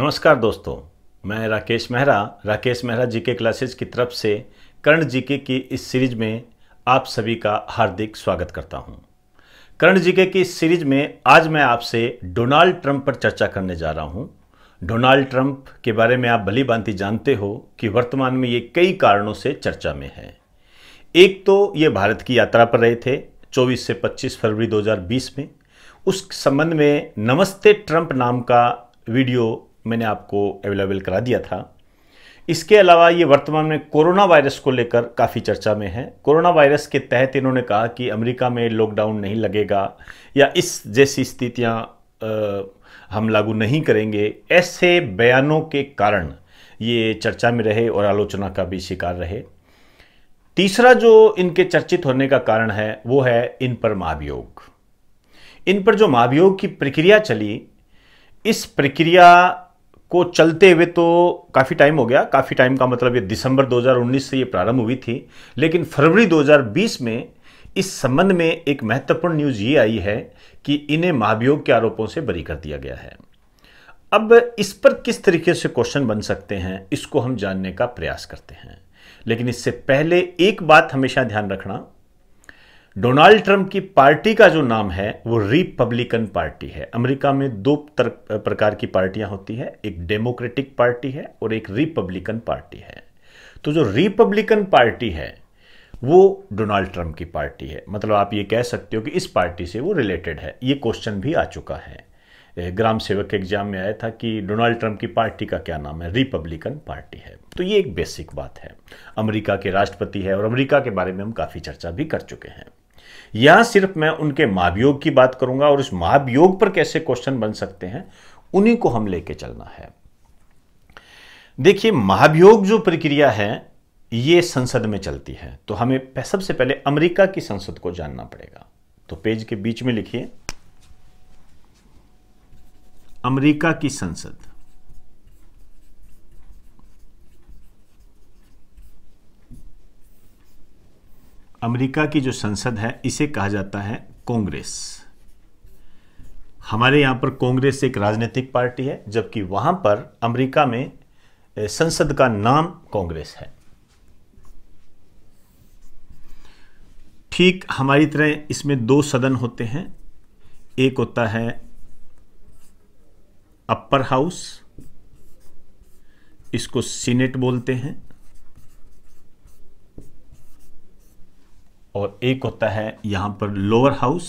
नमस्कार दोस्तों, मैं राकेश मेहरा जीके क्लासेस की तरफ से कर्ण जीके की इस सीरीज में आप सभी का हार्दिक स्वागत करता हूं। कर्ण जीके की इस सीरीज में आज मैं आपसे डोनाल्ड ट्रंप पर चर्चा करने जा रहा हूं। डोनाल्ड ट्रंप के बारे में आप भली भांति जानते हो कि वर्तमान में ये कई कारणों से चर्चा में है। एक तो ये भारत की यात्रा पर रहे थे 24 से 25 फरवरी 2020 में। उस संबंध में नमस्ते ट्रंप नाम का वीडियो मैंने आपको अवेलेबल करा दिया था। इसके अलावा ये वर्तमान में कोरोना वायरस को लेकर काफ़ी चर्चा में है। कोरोना वायरस के तहत इन्होंने कहा कि अमेरिका में लॉकडाउन नहीं लगेगा या इस जैसी स्थितियां हम लागू नहीं करेंगे। ऐसे बयानों के कारण ये चर्चा में रहे और आलोचना का भी शिकार रहे। तीसरा जो इनके चर्चित होने का कारण है वो है इन पर महाभियोग। इन पर जो महाभियोग की प्रक्रिया चली, इस प्रक्रिया को चलते हुए तो काफ़ी टाइम हो गया। काफ़ी टाइम का मतलब ये दिसंबर 2019 से ये प्रारंभ हुई थी, लेकिन फरवरी 2020 में इस संबंध में एक महत्वपूर्ण न्यूज़ ये आई है कि इन्हें महाभियोग के आरोपों से बरी कर दिया गया है। अब इस पर किस तरीके से क्वेश्चन बन सकते हैं, इसको हम जानने का प्रयास करते हैं। लेकिन इससे पहले एक बात हमेशा ध्यान रखना, डोनाल्ड ट्रंप की पार्टी का जो नाम है वो रिपब्लिकन पार्टी है। अमेरिका में दो प्रकार की पार्टियां होती है, एक डेमोक्रेटिक पार्टी है और एक रिपब्लिकन पार्टी है। तो जो रिपब्लिकन पार्टी है वो डोनाल्ड ट्रंप की पार्टी है। मतलब आप ये कह सकते हो कि इस पार्टी से वो रिलेटेड है। ये क्वेश्चन भी आ चुका है, ग्राम सेवक एग्जाम में आया था कि डोनाल्ड ट्रंप की पार्टी का क्या नाम है, रिपब्लिकन पार्टी है। तो ये एक बेसिक बात है। अमेरिका के राष्ट्रपति है और अमेरिका के बारे में हम काफ़ी चर्चा भी कर चुके हैं। यहां सिर्फ मैं उनके महाभियोग की बात करूंगा और उस महाभियोग पर कैसे क्वेश्चन बन सकते हैं उन्हीं को हम लेके चलना है। देखिए, महाभियोग जो प्रक्रिया है ये संसद में चलती है, तो हमें सबसे पहले अमेरिका की संसद को जानना पड़ेगा। तो पेज के बीच में लिखिए अमेरिका की संसद। अमेरिका की जो संसद है इसे कहा जाता है कांग्रेस। हमारे यहां पर कांग्रेस एक राजनीतिक पार्टी है, जबकि वहां पर अमेरिका में संसद का नाम कांग्रेस है। ठीक हमारी तरह इसमें दो सदन होते हैं। एक होता है अपर हाउस, इसको सीनेट बोलते हैं, और एक होता है यहां पर लोअर हाउस,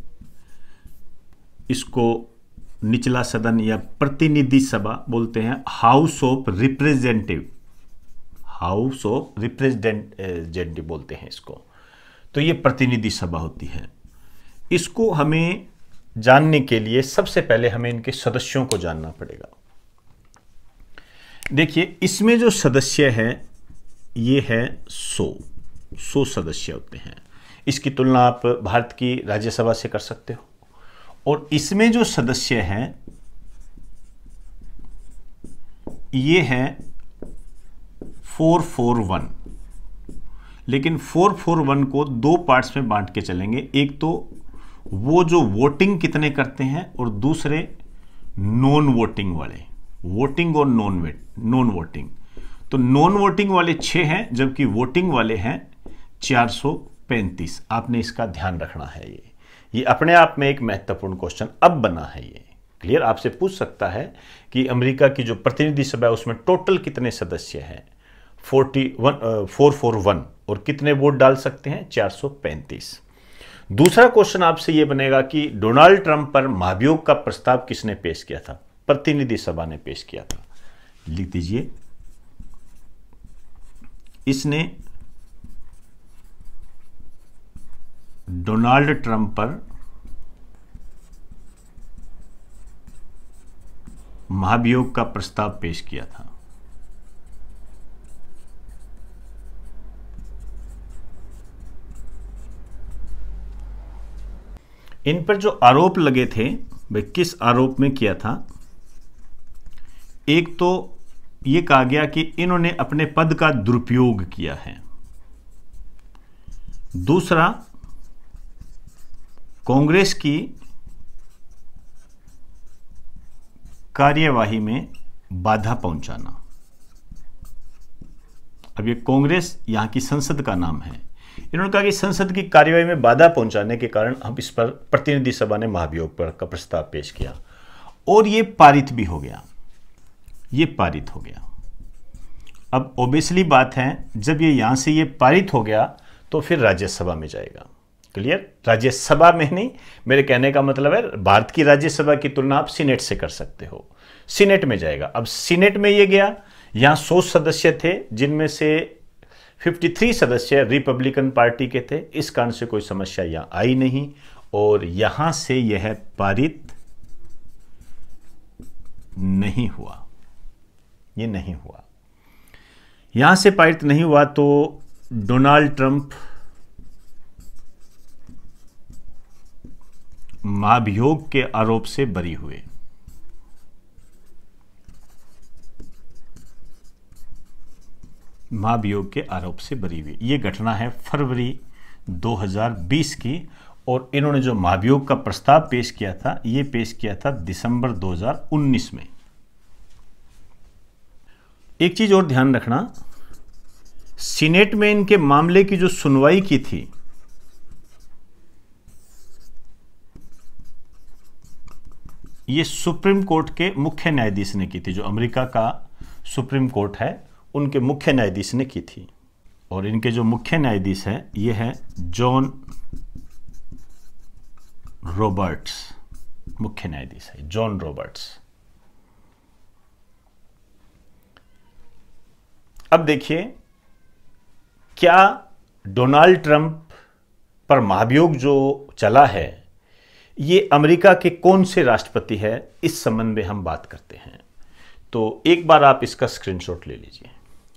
इसको निचला सदन या प्रतिनिधि सभा बोलते हैं, हाउस ऑफ रिप्रेजेंटेटिव बोलते हैं इसको। तो ये प्रतिनिधि सभा होती है। इसको हमें जानने के लिए सबसे पहले हमें इनके सदस्यों को जानना पड़ेगा। देखिए, इसमें जो सदस्य है ये है 100 सदस्य होते हैं। इसकी तुलना आप भारत की राज्यसभा से कर सकते हो। और इसमें जो सदस्य हैं ये है 441। लेकिन 441 को दो पार्ट्स में बांट के चलेंगे। एक तो वो जो वोटिंग कितने करते हैं और दूसरे नॉन वोटिंग वाले, वोटिंग और नॉन वोटिंग। तो नॉन वोटिंग वाले 6 हैं, जबकि वोटिंग वाले हैं 435। आपने इसका ध्यान रखना है। ये अपने आप में एक महत्वपूर्ण क्वेश्चन अब बना है। ये क्लियर आपसे पूछ सकता है कि अमेरिका की जो प्रतिनिधि सभा है उसमें टोटल कितने सदस्य हैं, 441, और कितने वोट डाल सकते हैं, 435। दूसरा क्वेश्चन आपसे यह बनेगा कि डोनाल्ड ट्रंप पर महाभियोग का प्रस्ताव किसने पेश किया था? प्रतिनिधि सभा ने पेश किया था। लिख दीजिए, इसने डोनाल्ड ट्रंप पर महाभियोग का प्रस्ताव पेश किया था। इन पर जो आरोप लगे थे, भाई किस आरोप में किया था? एक तो यह कहा गया कि इन्होंने अपने पद का दुरुपयोग किया है। दूसरा, कांग्रेस की कार्यवाही में बाधा पहुंचाना। अब ये कांग्रेस यहां की संसद का नाम है। इन्होंने कहा कि संसद की कार्यवाही में बाधा पहुंचाने के कारण हम इस पर प्रतिनिधि सभा ने महाभियोग पर का प्रस्ताव पेश किया और ये पारित भी हो गया। ये पारित हो गया। अब ऑब्वियसली बात है, जब ये यहां से ये पारित हो गया तो फिर राज्यसभा में जाएगा। क्लियर? राज्यसभा में नहीं, मेरे कहने का मतलब है भारत की राज्यसभा की तुलना आप सीनेट से कर सकते हो। सीनेट में जाएगा। अब सीनेट में ये गया, यहां 100 सदस्य थे जिनमें से 53 सदस्य रिपब्लिकन पार्टी के थे। इस कारण से कोई समस्या यहां आई नहीं और यहां से यह पारित नहीं हुआ। ये नहीं हुआ। यहां से पारित नहीं हुआ तो डोनाल्ड ट्रंप महाभियोग के आरोप से बरी हुए। महाभियोग के आरोप से बरी हुई। यह घटना है फरवरी 2020 की और इन्होंने जो महाभियोग का प्रस्ताव पेश किया था, यह पेश किया था दिसंबर 2019 में। एक चीज और ध्यान रखना, सीनेट में इनके मामले की जो सुनवाई की थी, ये सुप्रीम कोर्ट के मुख्य न्यायाधीश ने की थी। जो अमेरिका का सुप्रीम कोर्ट है उनके मुख्य न्यायाधीश ने की थी। और इनके जो मुख्य न्यायाधीश हैं ये है जॉन रॉबर्ट्स। मुख्य न्यायाधीश है जॉन रॉबर्ट्स। अब देखिए, क्या डोनाल्ड ट्रंप पर महाभियोग जो चला है ये अमेरिका के कौन से राष्ट्रपति है, इस संबंध में हम बात करते हैं। तो एक बार आप इसका स्क्रीनशॉट ले लीजिए।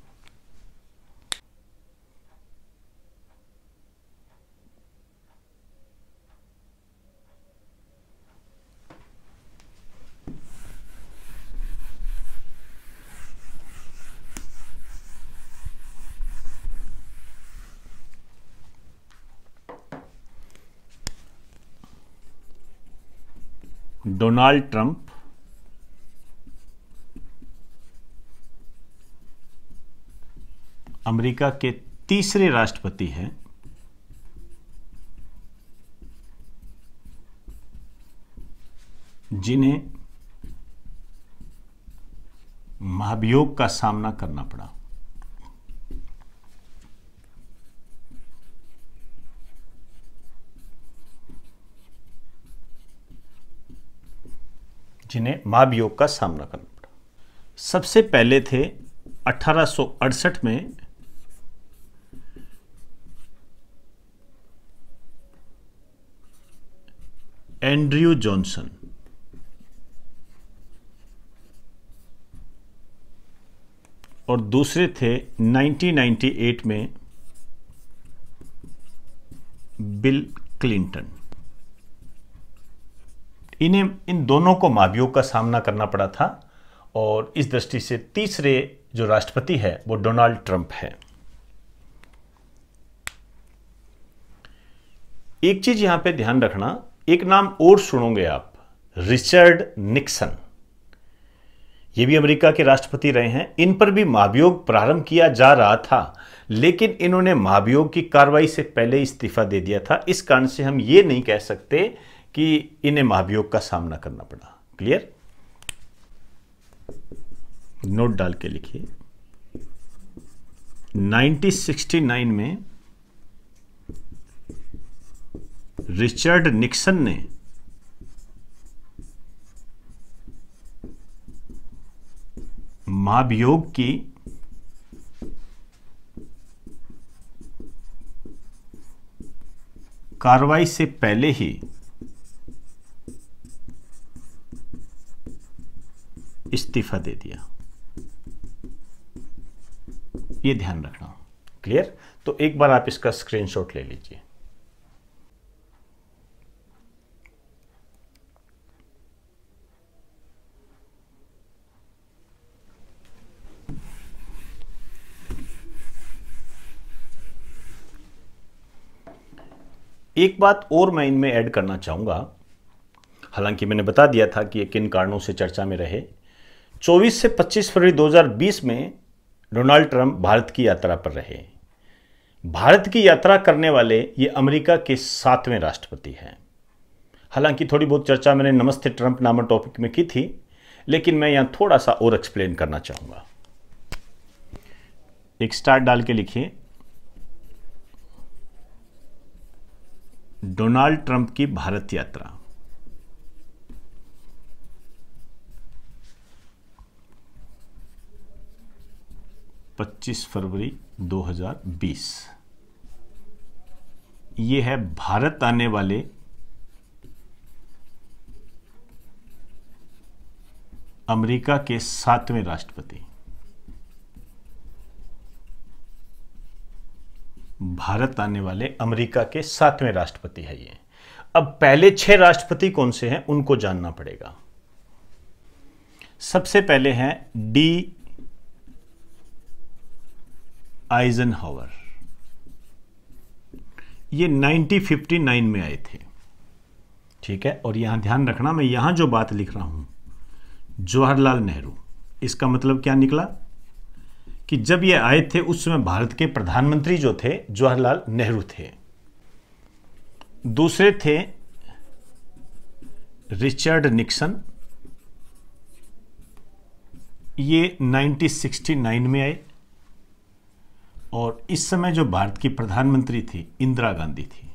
डोनाल्ड ट्रंप अमेरिका के तीसरे राष्ट्रपति हैं जिन्हें महाभियोग का सामना करना पड़ा। जिन्हें महाभियोग का सामना करना पड़ा। सबसे पहले थे 1868 में एंड्रयू जॉनसन, और दूसरे थे 1998 में बिल क्लिंटन। इन दोनों को महाभियोग का सामना करना पड़ा था और इस दृष्टि से तीसरे जो राष्ट्रपति है वो डोनाल्ड ट्रंप है। एक चीज यहां पे ध्यान रखना, एक नाम और सुनोगे आप, रिचर्ड निक्सन। ये भी अमेरिका के राष्ट्रपति रहे हैं। इन पर भी महाभियोग प्रारंभ किया जा रहा था, लेकिन इन्होंने महाभियोग की कार्रवाई से पहले इस्तीफा दे दिया था। इस कारण से हम ये नहीं कह सकते कि इन्हें महाभियोग का सामना करना पड़ा। क्लियर? नोट डाल के लिखिए। 1969 में रिचर्ड निक्सन ने महाभियोग की कार्रवाई से पहले ही इस्तीफा दे दिया। ये ध्यान रखना। क्लियर? तो एक बार आप इसका स्क्रीनशॉट ले लीजिए। एक बात और मैं इनमें ऐड करना चाहूंगा, हालांकि मैंने बता दिया था कि ये किन कारणों से चर्चा में रहे। 24 से 25 फरवरी 2020 में डोनाल्ड ट्रंप भारत की यात्रा पर रहे। भारत की यात्रा करने वाले ये अमेरिका के 7वें राष्ट्रपति हैं। हालांकि थोड़ी बहुत चर्चा मैंने नमस्ते ट्रंप नामक टॉपिक में की थी, लेकिन मैं यहां थोड़ा सा और एक्सप्लेन करना चाहूंगा। एक स्टार डाल के लिखिए, डोनाल्ड ट्रंप की भारत यात्रा। (25 फरवरी 2020) ये है भारत आने वाले अमेरिका के 7वें राष्ट्रपति। भारत आने वाले अमेरिका के 7वें राष्ट्रपति है ये। अब पहले 6 राष्ट्रपति कौन से हैं उनको जानना पड़ेगा। सबसे पहले हैं डी आइजनहावर। ये 1959 में आए थे, ठीक है। और यहां ध्यान रखना, मैं यहां जो बात लिख रहा हूं जवाहरलाल नेहरू, इसका मतलब क्या निकला कि जब ये आए थे उस समय भारत के प्रधानमंत्री जो थे जवाहरलाल नेहरू थे। दूसरे थे रिचर्ड निक्सन, ये 1969 में आए। और इस समय जो भारत की प्रधानमंत्री थी इंदिरा गांधी थी।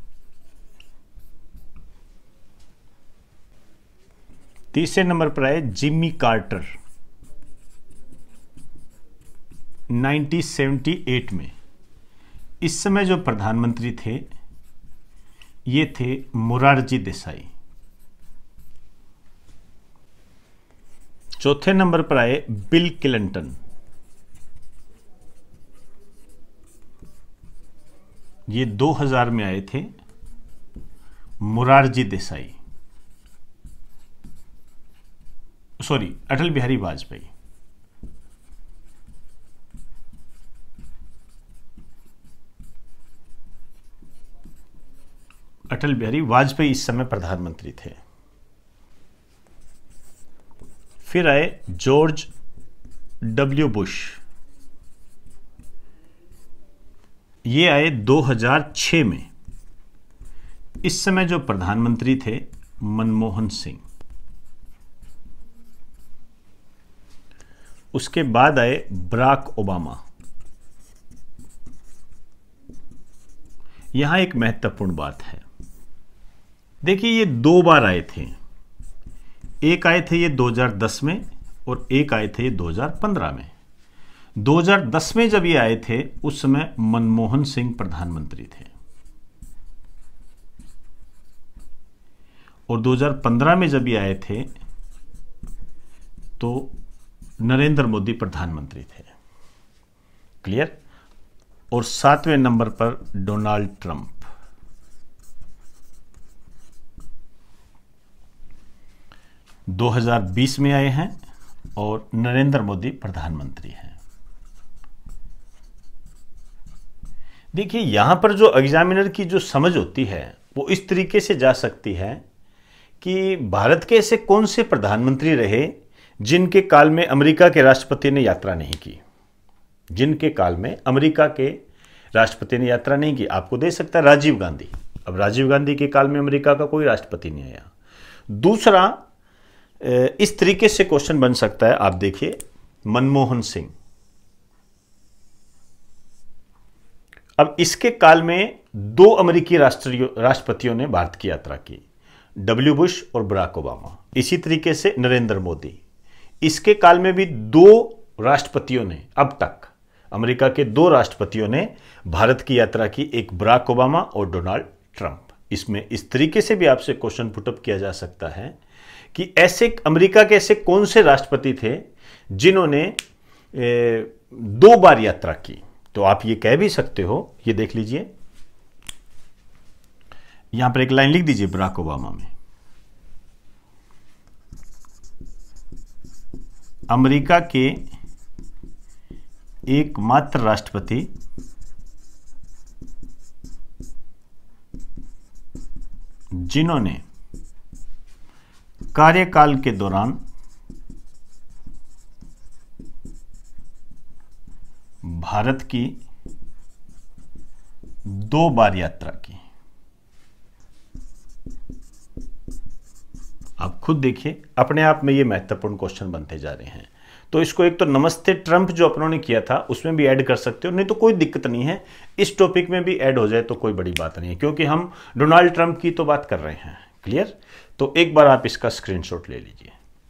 तीसरे नंबर पर आए जिम्मी कार्टर 1978 में। इस समय जो प्रधानमंत्री थे ये थे मोरारजी देसाई। चौथे नंबर पर आए बिल क्लिंटन, ये 2000 में आए थे। मोरारजी देसाई, सॉरी, अटल बिहारी वाजपेयी। अटल बिहारी वाजपेयी इस समय प्रधानमंत्री थे। फिर आए जॉर्ज डब्ल्यू बुश, ये आए 2006 में। इस समय जो प्रधानमंत्री थे मनमोहन सिंह। उसके बाद आए बराक ओबामा। यहां एक महत्वपूर्ण बात है, देखिए ये 2 बार आए थे। एक आए थे ये 2010 में और एक आए थे ये 2015 में। 2010 में जब ये आए थे उस समय मनमोहन सिंह प्रधानमंत्री थे और 2015 में जब ये आए थे तो नरेंद्र मोदी प्रधानमंत्री थे। क्लियर। और 7वें नंबर पर डोनाल्ड ट्रंप। – 2020 में आए हैं और नरेंद्र मोदी प्रधानमंत्री हैं। देखिए यहां पर जो एग्जामिनर की जो समझ होती है वो इस तरीके से जा सकती है कि भारत के ऐसे कौन से प्रधानमंत्री रहे जिनके काल में अमेरिका के राष्ट्रपति ने यात्रा नहीं की। जिनके काल में अमेरिका के राष्ट्रपति ने यात्रा नहीं की। आपको दे सकता है राजीव गांधी। अब राजीव गांधी के काल में अमेरिका का कोई राष्ट्रपति नहीं आया। दूसरा, इस तरीके से क्वेश्चन बन सकता है, आप देखिए मनमोहन सिंह। अब इसके काल में 2 अमेरिकी राष्ट्रपतियों ने भारत की यात्रा की, डब्ल्यू बुश और बराक ओबामा। इसी तरीके से नरेंद्र मोदी। इसके काल में भी 2 राष्ट्रपतियों ने, अब तक अमेरिका के 2 राष्ट्रपतियों ने भारत की यात्रा की, एक बराक ओबामा और डोनाल्ड ट्रंप। इसमें इस तरीके से भी आपसे क्वेश्चन पुटअप किया जा सकता है कि ऐसे अमेरिका के ऐसे कौन से राष्ट्रपति थे जिन्होंने 2 बार यात्रा की। तो आप ये कह भी सकते हो, ये देख लीजिए, यहां पर एक लाइन लिख दीजिए बराक ओबामा में। अमेरिका के एकमात्र राष्ट्रपति जिन्होंने कार्यकाल के दौरान भारत की 2 बार यात्रा की। आप खुद देखिए, अपने आप में ये महत्वपूर्ण क्वेश्चन बनते जा रहे हैं। तो इसको एक तो नमस्ते ट्रंप जो अपनों ने किया था उसमें भी ऐड कर सकते हो, नहीं तो कोई दिक्कत नहीं है, इस टॉपिक में भी ऐड हो जाए तो कोई बड़ी बात नहीं है, क्योंकि हम डोनाल्ड ट्रंप की तो बात कर रहे हैं। क्लियर? तो एक बार आप इसका स्क्रीनशॉट ले लीजिए।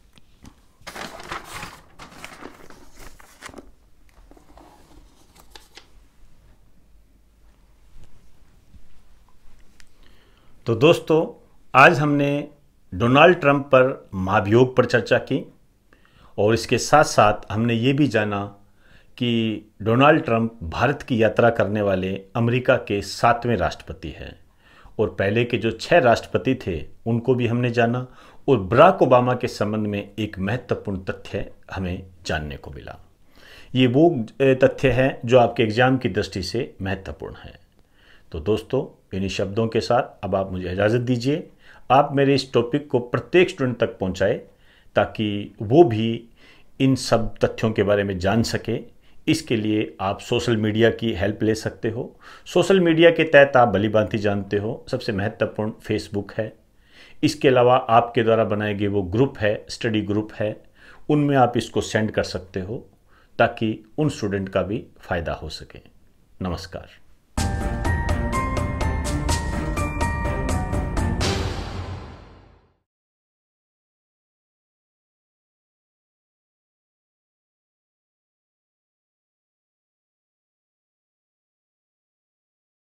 तो दोस्तों, आज हमने डोनाल्ड ट्रंप पर महाभियोग पर चर्चा की और इसके साथ साथ हमने ये भी जाना कि डोनाल्ड ट्रंप भारत की यात्रा करने वाले अमेरिका के 7वें राष्ट्रपति हैं और पहले के जो 6 राष्ट्रपति थे उनको भी हमने जाना, और बराक ओबामा के संबंध में एक महत्वपूर्ण तथ्य हमें जानने को मिला। ये वो तथ्य है जो आपके एग्जाम की दृष्टि से महत्वपूर्ण है। तो दोस्तों, इन्हीं शब्दों के साथ अब आप मुझे इजाज़त दीजिए। आप मेरे इस टॉपिक को प्रत्येक स्टूडेंट तक पहुंचाए ताकि वो भी इन सब तथ्यों के बारे में जान सके। इसके लिए आप सोशल मीडिया की हेल्प ले सकते हो। सोशल मीडिया के तहत आप भलीभांति जानते हो, सबसे महत्वपूर्ण फेसबुक है। इसके अलावा आपके द्वारा बनाए गए वो ग्रुप है, स्टडी ग्रुप है, उनमें आप इसको सेंड कर सकते हो ताकि उन स्टूडेंट का भी फ़ायदा हो सके। नमस्कार।